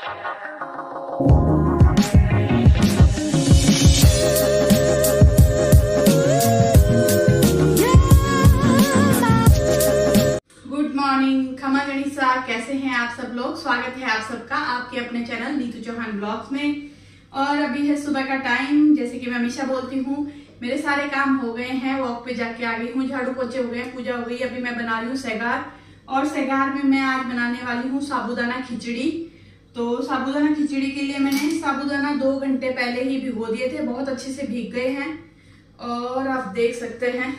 कैसे हैं आप सब लोग। स्वागत है आप सबका आपके अपने चैनल नीतू चौहान ब्लॉग्स में। और अभी है सुबह का टाइम। जैसे कि मैं हमेशा बोलती हूँ, मेरे सारे काम हो गए हैं, वॉक पे जाके आ गई हूँ, झाड़ू पोछे हो गए, पूजा हो गई। अभी मैं बना रही हूँ सेगार, और सेगार में मैं आज बनाने वाली हूँ साबूदाना खिचड़ी। तो साबूदाना खिचड़ी के लिए मैंने साबूदाना 2 घंटे पहले ही भिगो दिए थे, बहुत अच्छे से भीग गए हैं। और आप देख सकते हैं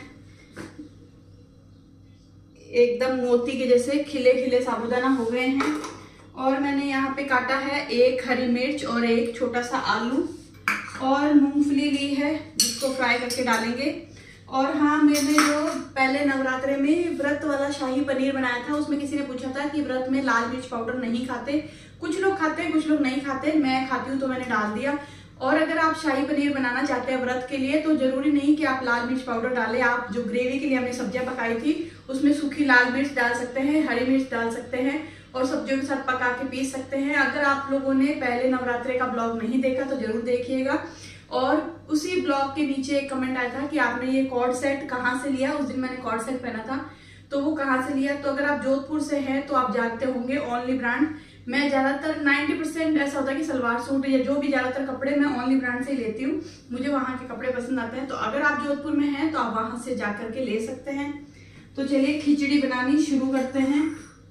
एकदम मोती के जैसे खिले खिले साबूदाना हो गए हैं। और मैंने यहाँ पे काटा है 1 हरी मिर्च और 1 छोटा सा आलू, और मूंगफली ली है जिसको फ्राई करके डालेंगे। और हाँ, मैंने जो पहले नवरात्रे में व्रत वाला शाही पनीर बनाया था, उसमें किसी ने पूछा था कि व्रत में लाल मिर्च पाउडर नहीं खाते। कुछ लोग खाते हैं, कुछ लोग नहीं खाते, मैं खाती हूँ तो मैंने डाल दिया। और अगर आप शाही पनीर बनाना चाहते हैं व्रत के लिए, तो जरूरी नहीं कि आप लाल मिर्च पाउडर डालें। आप जो ग्रेवी के लिए हमने सब्जियां पकाई थी उसमें सूखी लाल मिर्च डाल सकते हैं, हरी मिर्च डाल सकते हैं, और सब्जियों के साथ पका के पीस सकते हैं। अगर आप लोगों ने पहले नवरात्रे का ब्लॉग नहीं देखा तो जरूर देखिएगा। और उसी ब्लॉग के नीचे एक कमेंट आया था कि आपने ये कॉर्ड सेट कहाँ से लिया। उस दिन मैंने कॉर्ड सेट पहना था, तो वो कहाँ से लिया। तो अगर आप जोधपुर से हैं तो आप जानते होंगे ओनली ब्रांड। मैं ज्यादातर 90% ऐसा होता है कि सलवार सूट या जो भी ज्यादातर कपड़े मैं ओनली ब्रांड से ही लेती हूँ, मुझे वहां के कपड़े पसंद आते हैं। तो अगर आप जोधपुर में हैं तो आप वहां से जाकर के ले सकते हैं। तो चलिए खिचड़ी बनानी शुरू करते हैं।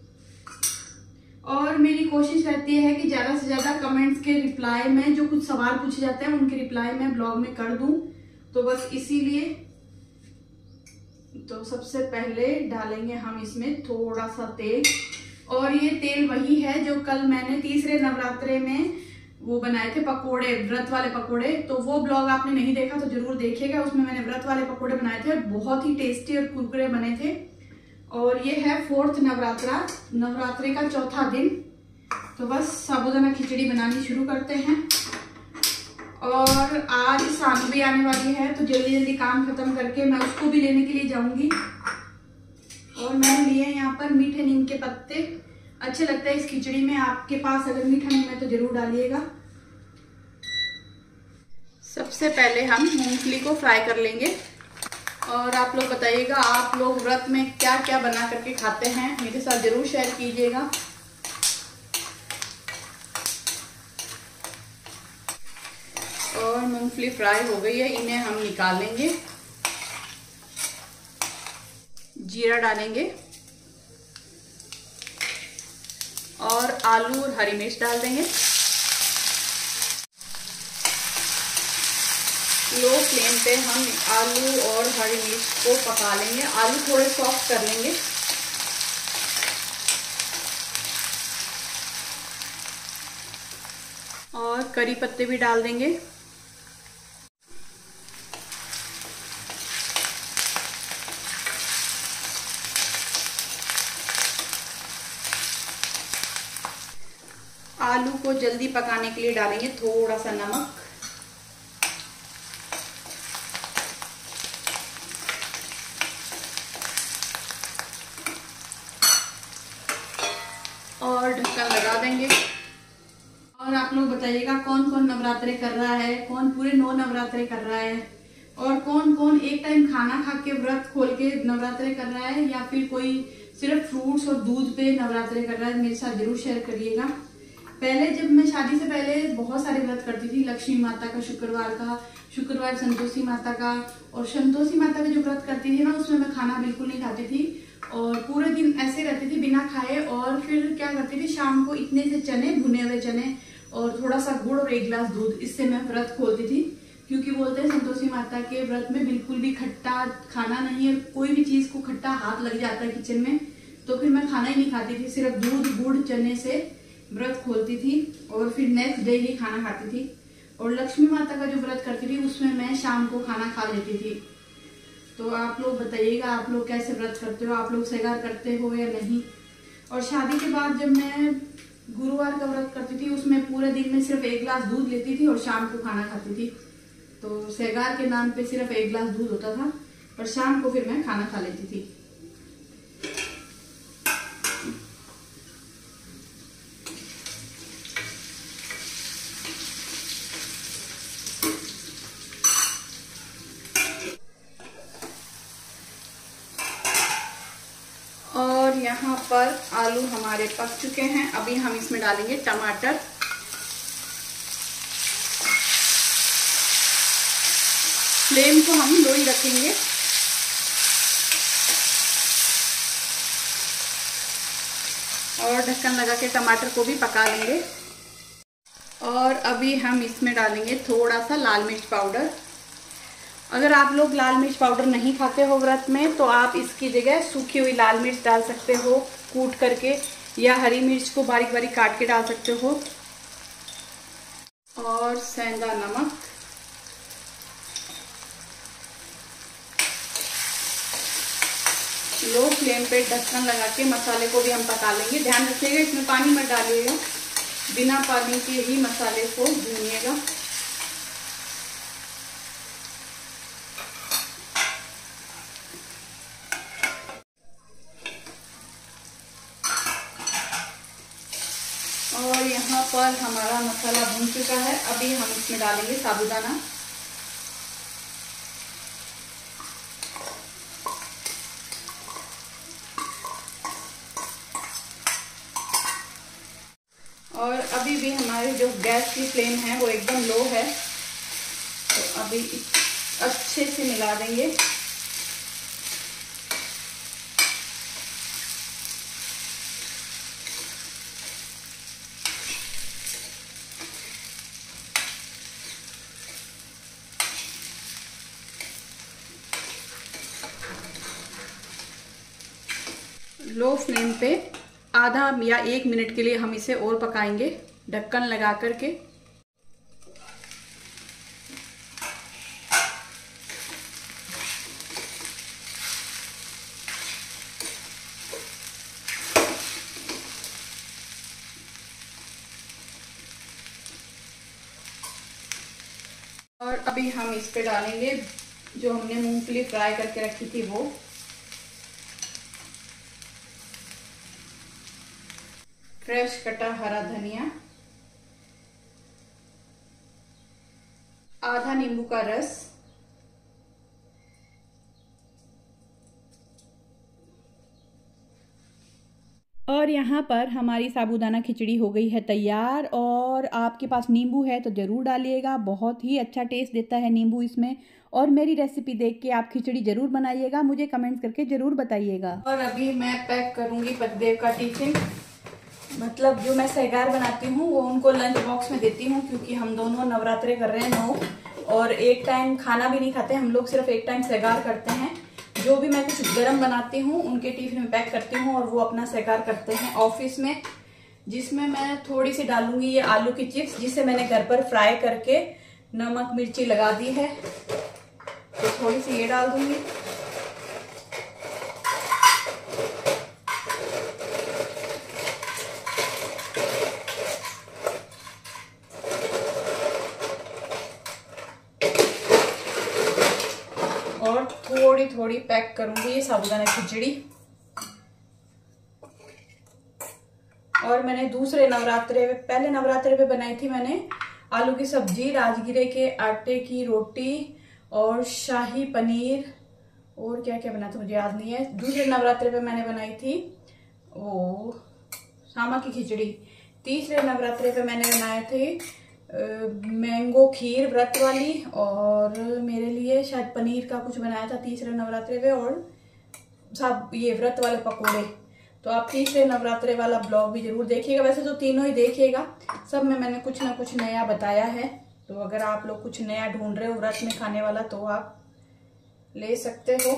और मेरी कोशिश रहती है कि ज्यादा से ज्यादा कमेंट्स के रिप्लाई में, जो कुछ सवाल पूछे जाते हैं उनके रिप्लाई मैं ब्लॉग में कर दूं, तो बस इसीलिए। तो सबसे पहले डालेंगे हम इसमें थोड़ा सा तेल। और ये तेल वही है जो कल मैंने तीसरे नवरात्रे में वो बनाए थे पकोड़े, व्रत वाले पकोड़े। तो वो ब्लॉग आपने नहीं देखा तो जरूर देखिएगा, उसमें मैंने व्रत वाले पकोड़े बनाए थे, बहुत ही टेस्टी और कुरकुरे बने थे। और ये है 4th नवरात्रे का 4था दिन। तो बस साबूदाना खिचड़ी बनानी शुरू करते हैं। और आज सानवी आने वाली है, तो जल्दी जल्दी काम खत्म करके मैं उसको भी लेने के लिए जाऊंगी। और मैंने लिए यहाँ पर मीठे नीम के पत्ते, अच्छे लगते हैं इस खिचड़ी में। आपके पास अगर मीठा नीम है तो जरूर डालिएगा। सबसे पहले हम मूंगफली को फ्राई कर लेंगे। और आप लोग बताइएगा आप लोग व्रत में क्या क्या बना करके खाते हैं, मेरे साथ जरूर शेयर कीजिएगा। और मूंगफली फ्राई हो गई है, इन्हें हम निकाल लेंगे। जीरा डालेंगे और आलू और हरी मिर्च डाल देंगे। लो फ्लेम पे हम आलू और हरी मिर्च को पका लेंगे। आलू थोड़े सॉफ्ट कर लेंगे। और करी पत्ते भी डाल देंगे। आलू को जल्दी पकाने के लिए डालेंगे थोड़ा सा नमक। और ढक्कन लगा देंगे। और आप लोग बताइएगा कौन कौन नवरात्रे कर रहा है, कौन पूरे 9 नवरात्रे कर रहा है, और कौन कौन एक टाइम खाना खा के व्रत खोल के नवरात्रे कर रहा है, या फिर कोई सिर्फ फ्रूट्स और दूध पे नवरात्रे कर रहा है। मेरे साथ जरूर शेयर करिएगा। पहले जब मैं शादी से पहले बहुत सारे व्रत करती थी, लक्ष्मी माता का, शुक्रवार संतोषी माता का। और संतोषी माता का जो व्रत करती थी ना, उसमें मैं खाना बिल्कुल नहीं खाती थी और पूरे दिन ऐसे रहती थी बिना खाए। और फिर क्या करती थी, शाम को इतने से चने, भुने हुए चने और थोड़ा सा गुड़ और 1 गिलास दूध, इससे मैं व्रत खोलती थी। क्योंकि बोलते हैं संतोषी माता के व्रत में बिल्कुल भी खट्टा खाना नहीं है, कोई भी चीज को खट्टा हाथ लग जाता है किचन में। तो फिर मैं खाना ही नहीं खाती थी, सिर्फ दूध गुड़ चने से व्रत खोलती थी और फिर नेक्स्ट डे ही खाना खाती थी। और लक्ष्मी माता का जो व्रत करती थी उसमें मैं शाम को खाना खा लेती थी। तो आप लोग बताइएगा आप लोग कैसे व्रत करते हो, आप लोग सेगार करते हो या नहीं। और शादी के बाद जब मैं गुरुवार का व्रत करती थी, उसमें पूरे दिन में सिर्फ 1 गिलास दूध लेती थी और शाम को खाना खाती थी। तो सेगार के नाम पे सिर्फ 1 गिलास दूध होता था और शाम को फिर मैं खाना खा लेती थी। यहाँ पर आलू हमारे पक चुके हैं। अभी हम इसमें डालेंगे टमाटर। फ्लेम को हम लो ही रखेंगे। और ढक्कन लगा के टमाटर को भी पका लेंगे। और अभी हम इसमें डालेंगे थोड़ा सा लाल मिर्च पाउडर। अगर आप लोग लाल मिर्च पाउडर नहीं खाते हो व्रत में तो आप इसकी जगह सूखी हुई लाल मिर्च डाल सकते हो कूट करके, या हरी मिर्च को बारीक बारीक काट के डाल सकते हो। और सेंधा नमक। लो फ्लेम पे ढक्कन लगा के मसाले को भी हम पका लेंगे। ध्यान रखिएगा इसमें पानी मत डालिएगा, बिना पानी के ही मसाले को भूनिएगा। और यहाँ पर हमारा मसाला भून चुका है। अभी हम इसमें डालेंगे साबूदाना। और अभी भी हमारी जो गैस की फ्लेम है वो एकदम लो है, तो अभी अच्छे से मिला देंगे। लो फ्लेम पे आधा या 1 मिनट के लिए हम इसे और पकाएंगे ढक्कन लगा करके। और अभी हम इस पे डालेंगे जो हमने मूंगफली फ्राई करके रखी थी वो। फ्रेश कटा हरा धनिया, आधा नींबू का रस, और यहाँ पर हमारी साबूदाना खिचड़ी हो गई है तैयार। और आपके पास नींबू है तो ज़रूर डालिएगा, बहुत ही अच्छा टेस्ट देता है नींबू इसमें। और मेरी रेसिपी देख के आप खिचड़ी ज़रूर बनाइएगा, मुझे कमेंट्स करके ज़रूर बताइएगा। और अभी मैं पैक करूँगी पतिदेव का टिफिन। मतलब जो मैं सहगार बनाती हूँ वो उनको लंच बॉक्स में देती हूँ, क्योंकि हम दोनों नवरात्रे कर रहे हैं 9, और एक टाइम खाना भी नहीं खाते हम लोग, सिर्फ एक टाइम सहगार करते हैं। जो भी मैं कुछ गरम बनाती हूँ उनके टिफिन में पैक करती हूँ और वो अपना सहगार करते हैं ऑफिस में। जिसमें मैं थोड़ी सी डालूंगी ये आलू की चिप्स, जिसे मैंने घर पर फ्राई करके नमक मिर्ची लगा दी है, तो थोड़ी सी ये डाल दूंगी। और थोड़ी थोड़ी पैक करूंगी ये साबूदाना खिचड़ी। और मैंने दूसरे नवरात्रे में, पहले नवरात्रे पे बनाई थी मैंने आलू की सब्जी, राजगीरे के आटे की रोटी और शाही पनीर, और क्या क्या बना था मुझे याद नहीं है। दूसरे नवरात्रे पे मैंने बनाई थी वो सामा की खिचड़ी। तीसरे नवरात्रे पे मैंने बनाए थे मैंगो खीर व्रत वाली, और मेरे लिए शायद पनीर का कुछ बनाया था तीसरे नवरात्रे पे, और सब ये व्रत वाले पकोड़े। तो आप तीसरे नवरात्रे वाला ब्लॉग भी जरूर देखिएगा। वैसे तो तीनों ही देखिएगा, सब में मैंने कुछ ना कुछ नया बताया है। तो अगर आप लोग कुछ नया ढूंढ रहे हो व्रत में खाने वाला तो आप ले सकते हो।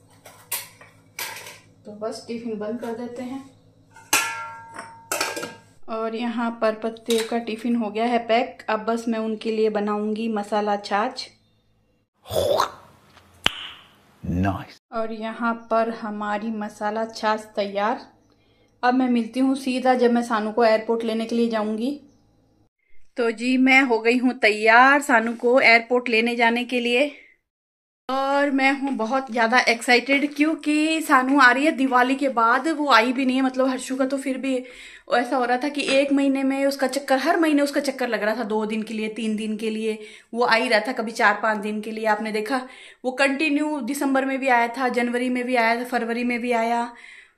तो बस टिफिन बंद कर देते हैं। और यहाँ पर पतिदेव का टिफिन हो गया है पैक। अब बस मैं उनके लिए बनाऊंगी मसाला छाछ। Nice. और यहाँ पर हमारी मसाला छाछ तैयार। अब मैं मिलती हूँ सीधा जब मैं सानू को एयरपोर्ट लेने के लिए जाऊंगी। तो जी मैं हो गई हूँ तैयार सानू को एयरपोर्ट लेने जाने के लिए। और मैं हूँ बहुत ज़्यादा एक्साइटेड, क्योंकि सानू आ रही है दिवाली के बाद। वो आई भी नहीं है, मतलब हर्षू का तो फिर भी ऐसा हो रहा था कि 1 महीने में उसका चक्कर, हर महीने उसका चक्कर लग रहा था, 2 दिन के लिए 3 दिन के लिए वो आ ही रहा था, कभी 4-5 दिन के लिए। आपने देखा वो कंटिन्यू दिसंबर में भी आया था, जनवरी में भी आया था, फरवरी में भी आया।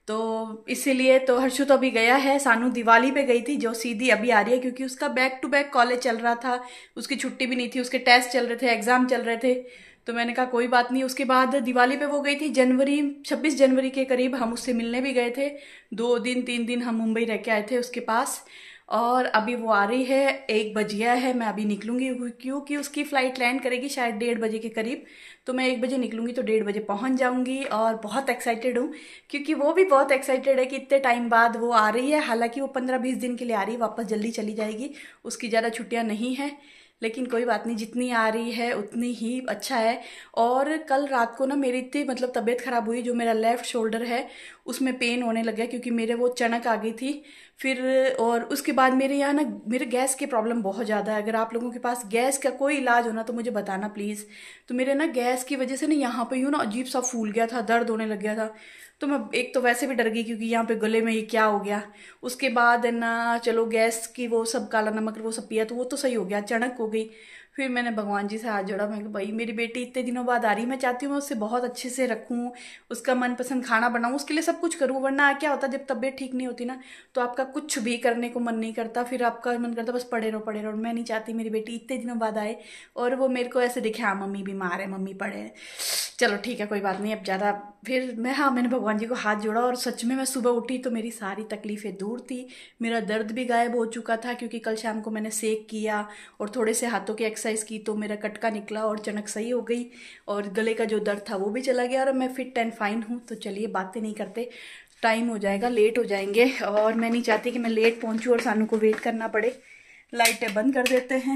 तो इसीलिए तो हर्षु तो अभी गया है, सानू दिवाली पे गई थी जो सीधी अभी आ रही है क्योंकि उसका बैक टू बैक कॉलेज चल रहा था, उसकी छुट्टी भी नहीं थी, उसके टेस्ट चल रहे थे, एग्जाम चल रहे थे। तो मैंने कहा कोई बात नहीं। उसके बाद दिवाली पे वो गई थी 26 जनवरी के करीब, हम उससे मिलने भी गए थे। 2 दिन 3 दिन हम मुंबई रह के आए थे उसके पास। और अभी वो आ रही है, 1 बज गया है, मैं अभी निकलूंगी क्योंकि उसकी फ़्लाइट लैंड करेगी शायद 1:30 बजे के करीब। तो मैं 1 बजे निकलूंगी तो 1:30 बजे पहुंच जाऊंगी। और बहुत एक्साइटेड हूँ क्योंकि वो भी बहुत एक्साइटेड है कि इतने टाइम बाद वो आ रही है। हालांकि वो 15-20 दिन के लिए आ रही है, वापस जल्दी चली जाएगी, उसकी ज़्यादा छुट्टियाँ नहीं हैं। लेकिन कोई बात नहीं, जितनी आ रही है उतनी ही अच्छा है। और कल रात को ना मेरी इतनी मतलब तबीयत ख़राब हुई, जो मेरा लेफ़्ट शोल्डर है उसमें पेन होने लग गया क्योंकि मेरे वो चनक आ गई थी फिर। और उसके बाद मेरे यहाँ ना मेरे गैस की प्रॉब्लम बहुत ज़्यादा है। अगर आप लोगों के पास गैस का कोई इलाज हो ना तो मुझे बताना प्लीज़। तो मेरे ना गैस की वजह से ना यहाँ पे यूँ ना अजीब सा फूल गया था, दर्द होने लग गया था। तो मैं एक तो वैसे भी डर गई क्योंकि यहाँ पे गले में ये क्या हो गया। उसके बाद है ना चलो गैस की वो सब काला नमक वो सब पिया तो वो तो सही हो गया, चणक हो गई। फिर मैंने भगवान जी से हाथ जोड़ा, मैं भाई मेरी बेटी इतने दिनों बाद आ रही, मैं चाहती हूँ मैं उससे बहुत अच्छे से रखूँ, उसका मनपसंद खाना बनाऊँ, उसके लिए सब कुछ करूँ। वरना क्या होता है जब तबीयत ठीक नहीं होती ना तो आपका कुछ भी करने को मन नहीं करता, फिर आपका मन करता बस पड़े रहो। मैं नहीं चाहती मेरी बेटी इतने दिनों बाद आए और वो मेरे को ऐसे दिखे हाँ मम्मी बीमार है, मम्मी पड़े हैं। चलो ठीक है कोई बात नहीं, अब ज़्यादा फिर मैंने भगवान जी को हाथ जोड़ा और सच में मैं सुबह उठी तो मेरी सारी तकलीफ़ें दूर थी, मेरा दर्द भी गायब हो चुका था क्योंकि कल शाम को मैंने सेक किया और थोड़े से हाथों की एक्सरसाइज की तो मेरा कटका निकला और चनक सही हो गई और गले का जो दर्द था वो भी चला गया और मैं फिट एंड फाइन हूँ। तो चलिए बातें नहीं करते, टाइम हो जाएगा, लेट हो जाएंगे और मैं नहीं चाहती कि मैं लेट पहुँचूँ और सानू को वेट करना पड़े। लाइटें बंद कर देते हैं।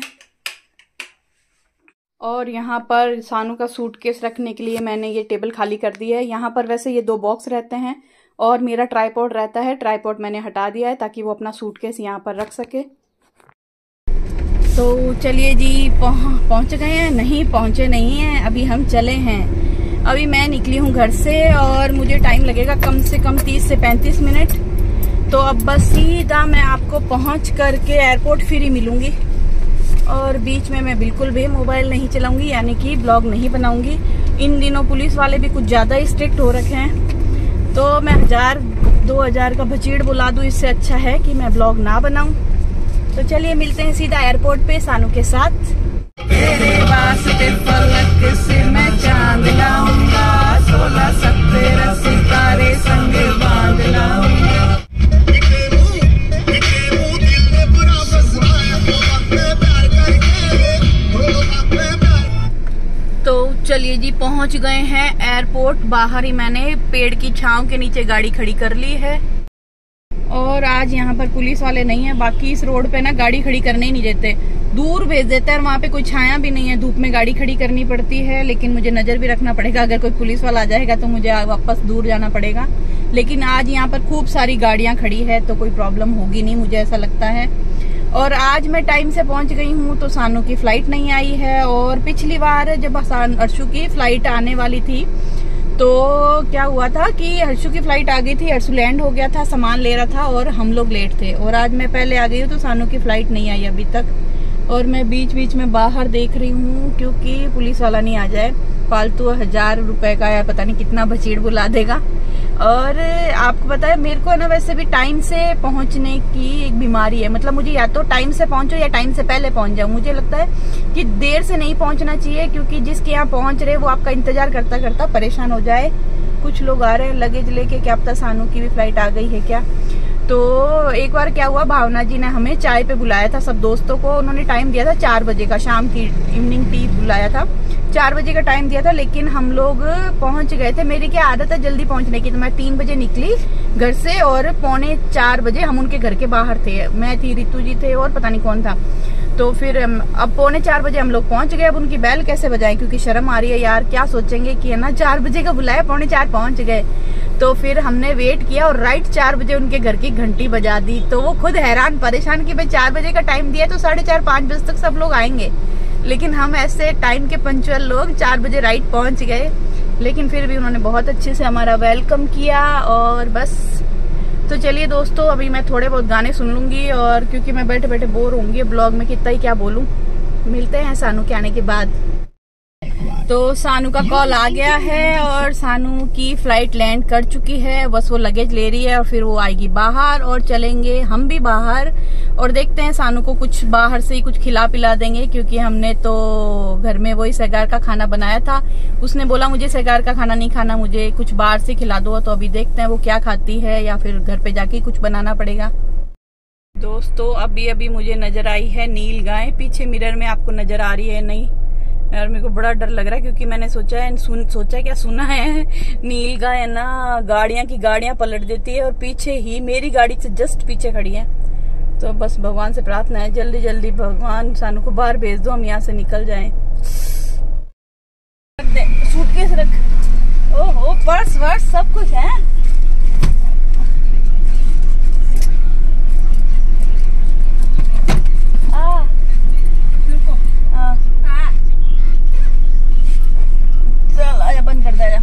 और यहाँ पर सानू का सूटकेस रखने के लिए मैंने ये टेबल खाली कर दी है। यहाँ पर वैसे ये 2 बॉक्स रहते हैं और मेरा ट्राइपॉड रहता है, ट्राइपॉड मैंने हटा दिया है ताकि वो अपना सूटकेस यहाँ पर रख सके। तो चलिए जी पहुँच गए हैं, नहीं पहुँचे नहीं हैं, अभी हम चले हैं। अभी मैं निकली हूँ घर से और मुझे टाइम लगेगा कम से कम 30 से 35 मिनट। तो अब बस सीधा मैं आपको पहुँच करके एयरपोर्ट फिर ही मिलूँगी और बीच में मैं बिल्कुल भी मोबाइल नहीं चलाऊंगी, यानी कि ब्लॉग नहीं बनाऊंगी। इन दिनों पुलिस वाले भी कुछ ज़्यादा ही स्ट्रिक्ट हो रखे हैं तो मैं 1000-2000 का भचीड़ बुला दूँ, इससे अच्छा है कि मैं ब्लॉग ना बनाऊं। तो चलिए मिलते हैं सीधा एयरपोर्ट पे सानू के साथ। तेरे वास्ते फलक से मैं चांद लाऊंगा, 16 सितारे संग बांध लाऊंगा। तो चलिए जी पहुंच गए हैं एयरपोर्ट। बाहर ही मैंने पेड़ की छांव के नीचे गाड़ी खड़ी कर ली है और आज यहाँ पर पुलिस वाले नहीं है। बाकी इस रोड पे ना गाड़ी खड़ी करने ही नहीं देते, दूर भेज देते हैं और वहाँ पे कोई छाया भी नहीं है, धूप में गाड़ी खड़ी करनी पड़ती है। लेकिन मुझे नजर भी रखना पड़ेगा, अगर कोई पुलिस वाला आ जाएगा तो मुझे वापस दूर जाना पड़ेगा। लेकिन आज यहाँ पर खूब सारी गाड़ियां खड़ी है तो कोई प्रॉब्लम होगी नहीं, मुझे ऐसा लगता है। और आज मैं टाइम से पहुंच गई हूँ तो सानू की फ्लाइट नहीं आई है। और पिछली बार जब हर्षु की फ्लाइट आने वाली थी तो क्या हुआ था कि हर्षु की फ्लाइट आ गई थी, हर्षु लैंड हो गया था, सामान ले रहा था और हम लोग लेट थे। और आज मैं पहले आ गई हूँ तो सानू की फ्लाइट नहीं आई अभी तक। और मैं बीच बीच में बाहर देख रही हूँ क्योंकि पुलिस वाला नहीं आ जाए, फालतू 1000 रुपए का या पता नहीं कितना भचीड़ बुला देगा। और आपको पता है मेरे को ना वैसे भी टाइम से पहुंचने की एक बीमारी है, मतलब मुझे या तो टाइम से पहुंचो या टाइम से पहले पहुंच जाऊं। मुझे लगता है कि देर से नहीं पहुंचना चाहिए क्योंकि जिसके यहाँ पहुंच रहे वो आपका इंतजार करता करता परेशान हो जाए। कुछ लोग आ रहे हैं लगेज लेके, क्या पता सानू की भी फ्लाइट आ गई है क्या। तो एक बार क्या हुआ, भावना जी ने हमें चाय पे बुलाया था सब दोस्तों को। उन्होंने टाइम दिया था 4 बजे का, शाम की इवनिंग टी बुलाया था, 4 बजे का टाइम दिया था। लेकिन हम लोग पहुंच गए थे, मेरी क्या आदत है जल्दी पहुंचने की, तो मैं 3 बजे निकली घर से और 3:45 बजे हम उनके घर के बाहर थे। मैं थी, रितु जी थे और पता नहीं कौन था। तो फिर अब 3:45 बजे हम लोग पहुंच गए। अब उनकी बेल कैसे बजाएं क्योंकि शर्म आ रही है यार, क्या सोचेंगे कि है ना 4 बजे का बुलाया, 3:45 पहुंच गए। तो फिर हमने वेट किया और राइट 4 बजे उनके घर की घंटी बजा दी। तो वो खुद हैरान परेशान कि भाई 4 बजे का टाइम दिया तो 4:30-5 बजे तक सब लोग आएंगे। लेकिन हम ऐसे टाइम के पंक्चुअल लोग 4 बजे राइट पहुंच गए। लेकिन फिर भी उन्होंने बहुत अच्छे से हमारा वेलकम किया और बस। तो चलिए दोस्तों अभी मैं थोड़े बहुत गाने सुन लूंगी और क्योंकि मैं बैठे बैठे बोर होंगी, ब्लॉग में कितना ही क्या बोलूं। मिलते हैं सानू के आने के बाद। तो सानू का कॉल आ गया है और सानू की फ्लाइट लैंड कर चुकी है। बस वो लगेज ले रही है और फिर वो आएगी बाहर और चलेंगे हम भी बाहर और देखते हैं सानू को कुछ बाहर से ही कुछ खिला पिला देंगे, क्योंकि हमने तो घर में वही सहगार का खाना बनाया था। उसने बोला मुझे सहगार का खाना नहीं खाना, मुझे कुछ बाहर से खिला दो। तो अभी देखते हैं वो क्या खाती है या फिर घर पे जाके कुछ बनाना पड़ेगा। दोस्तों अभी मुझे नजर आई है नील गाय, पीछे मिरर में आपको नजर आ रही है नहीं यार, मेरे को बड़ा डर लग रहा है क्योंकि मैंने सुना है नील गाय है ना गाड़ियां पलट देती है और पीछे ही मेरी गाड़ी से जस्ट पीछे खड़ी है। तो बस भगवान से प्रार्थना है जल्दी जल्दी भगवान सानू को बाहर भेज दो, हम यहाँ से निकल जाएं। सूटकेस रख, ओहो पर्स वर्स सब कुछ है। बंद कर दिया।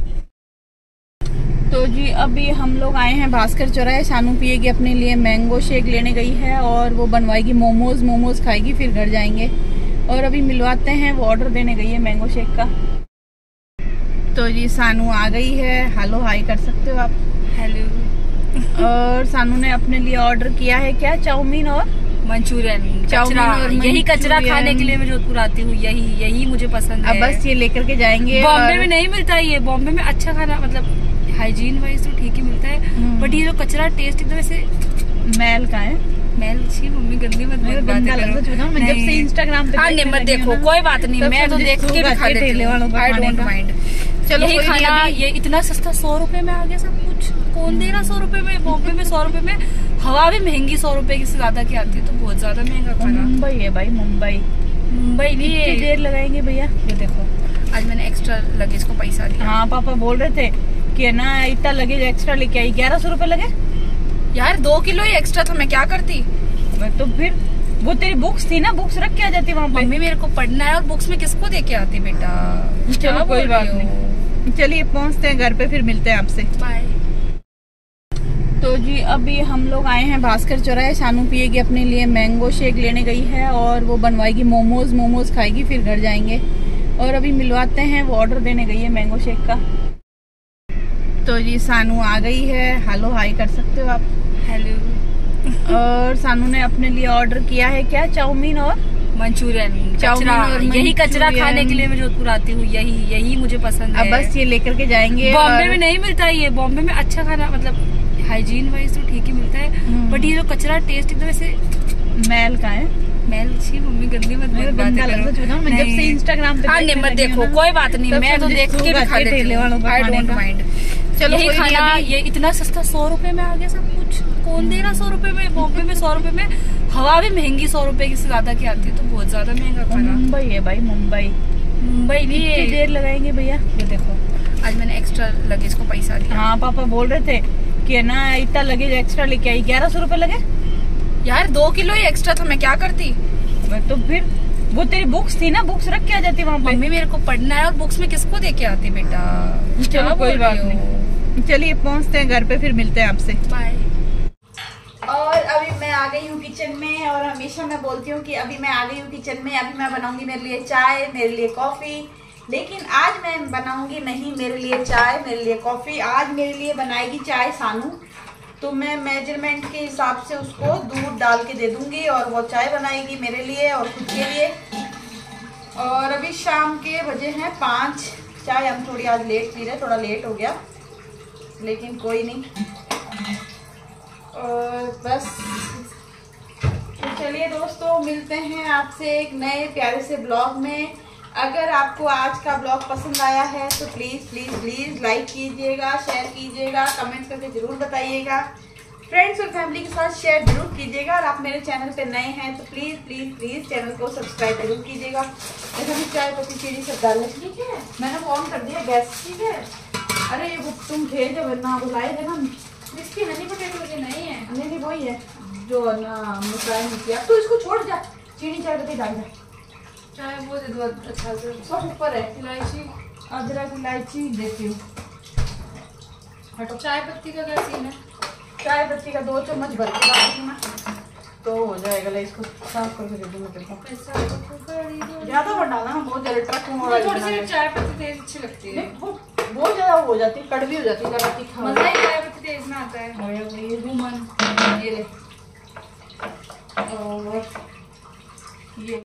तो जी अभी हम लोग आए हैं भास्कर चौराहे। सानू पिएगी अपने लिए मैंगो शेक लेने गई है और वो बनवाएगी मोमोज खाएगी, फिर घर जाएंगे। और अभी मिलवाते हैं, वो ऑर्डर देने गई है मैंगो शेक का। तो जी सानू आ गई है, हेलो हाई कर सकते हो आप, हेलो। और सानू ने अपने लिए ऑर्डर किया है क्या, चाउमीन और मंचूरियन। यही कचरा खाने के लिए मैं जोधपुर आती हूँ, यही मुझे पसंद है। बस ये लेकर के जाएंगे। बॉम्बे में नहीं मिलता ये, बॉम्बे में अच्छा खाना मतलब हाइजीन वाइज तो ठीक ही मिलता है, बट ये जो कचरा टेस्ट एकदम ऐसे मैल का है। मैल छी मम्मी गंदी मत करो। मैं जब से इंस्टाग्राम पे मत देखो, कोई बात नहीं, मैं तो देख के भी खा लेती हूँ, आई डोंट माइंड। चलो यही खाना, ये इतना सस्ता 100 रुपए में आ गया सब कुछ। कौन दे रहा 100 रुपए में, बॉम्बे में 100 रुपए में हवा भी महंगी 100 रुपए की से ज्यादा की आती है, तो बहुत ज्यादा महंगा खाना। मुंबई है भाई, मुंबई नहीं है। देर लगाएंगे भैया, ये देखो आज मैंने एक्स्ट्रा लगेज को पैसा दिया। हाँ पापा बोल रहे थे कि ना इतना लगेज एक्स्ट्रा लेके आई, 1100 रुपए लगे यार। 2 किलो ही एक्स्ट्रा था, मैं क्या करती। तो फिर वो तेरी बुक्स थी ना, बुक्स रख के आ जाती वहाँ पे। मम्मी मेरे को पढ़ना है और बुक्स में किसको दे के आती बेटा। चलो कोई बात नहीं, चलिए पहुँचते हैं घर पे, फिर मिलते हैं आपसे, बाय। तो जी अभी हम लोग आए हैं भास्कर चौराहे। सानू पिएगी अपने लिए मैंगो शेक लेने गई है और वो बनवाएगी मोमोज खाएगी, फिर घर जाएंगे। और अभी मिलवाते हैं, वो ऑर्डर देने गई है मैंगो शेक का। तो जी सानू आ गई है, हेलो हाई कर सकते हो आप, हेलो। और सानू ने अपने लिए ऑर्डर किया है क्या, चाउमीन और मंचूरियन। यही कचरा खाने के लिए मैं जोधपुर आती हूँ, यही मुझे पसंद है। बस ये लेकर के जाएंगे। बॉम्बे में नहीं मिलता ये, बॉम्बे में अच्छा खाना मतलब हाइजीन वाइज तो ठीक ही मिलता है, बट ये जो कचरा टेस्ट एकदम ऐसे मैल का है। मैल छी मम्मी गंदी मत करो। मैं जब से इंस्टाग्राम पे मत देखो, कोई बात नहीं, मैं तो देख के भी खा लेती हूँ, आई डोंट माइंड। चलो यही खाना, ये इतना सस्ता 100 रुपए में आ गया सब कुछ। कौन दे रहा 100 रुपए में, बॉम्बे में 100 रुपए में हवा भी महंगी 100 रुपए की से ज्यादा की आती है, तो बहुत ज्यादा महंगा खाना। मुंबई है भाई, मुंबई नहीं है। देर लगाएंगे भैया, ये देखो आज मैंने एक्स्ट्रा लगेज को पैसा दिया। हाँ पापा बोल रहे थे कि ना इतना लगेज एक्स्ट्रा लेके आई, 1100 रुपए लगे यार। 2 किलो ही एक्स्ट्रा था, मैं क्या करती। तो फिर वो तेरी बुक्स थी ना, बुक्स रख के आ जाती वहाँ पे। मम्मी मेरे को पढ़ना है और बुक्स में किसको दे के आती बेटा। चलो कोई बात नहीं, चलिए पहुँचते हैं घर पे, फिर मिलते हैं आपसे, बाय। और अभी मैं आ गई हूँ किचन में, और हमेशा मैं बोलती हूँ कि अभी मैं आ गई हूँ किचन में, अभी मैं बनाऊंगी मेरे लिए चाय, मेरे लिए कॉफी। लेकिन आज मैं बनाऊंगी नहीं मेरे लिए चाय, मेरे लिए कॉफी। आज मेरे लिए बनाएगी चाय सानू, तो मैं मेजरमेंट के हिसाब से उसको दूध डाल के दे दूंगी और वो चाय बनाएगी मेरे लिए और खुद के लिए। और अभी शाम के बजे हैं 5, चाय हम थोड़ी आज लेट पी रहे, थोड़ा लेट हो गया, लेकिन कोई नहीं। और बस तो चलिए दोस्तों, मिलते हैं आपसे एक नए प्यारे से ब्लॉग में। अगर आपको आज का ब्लॉग पसंद आया है तो प्लीज़ लाइक कीजिएगा, शेयर कीजिएगा, कमेंट करके ज़रूर बताइएगा। फ्रेंड्स और फैमिली के साथ शेयर जरूर कीजिएगा। और आप मेरे चैनल पे नए हैं तो प्लीज़ चैनल को सब्सक्राइब जरूर कीजिएगा। जैसे भी चाय पत्ती चीनी सब डालें, ठीक है। मैंने ऑन कर दिया गैस, ठीक है। अरे ये तुम भेज वरना बुलाए थे ना, इसकी हनी पोटैटो के नहीं है, नहीं वही है जो ना मुस्कान नहीं किया। तो इसको छोड़ जा, चीनी चाय पत्ती डाल दे, चाय वो दे दो अच्छा से, सब ऊपर है। इलायची अदरक इलायची देती हूँ, हटो। चाय पत्ती का क्या सीन है? चाय पत्ती का 2 चम्मच भर के डाल दूँ मैं। तो हो जाएगा। ले इसको साफ करके दे दूँ मैं तेरे को। ज्यादा मत डालना, बहुत ज्यादा ट्रक थोड़ी सी चाय पत्ती तेज अच्छी लगती है। बहुत ज्यादा हो जाती है, कड़वी हो जाती है, ज्यादा तीखा मजा ही चाय पत्ती तेज में आता है। ये ले और ये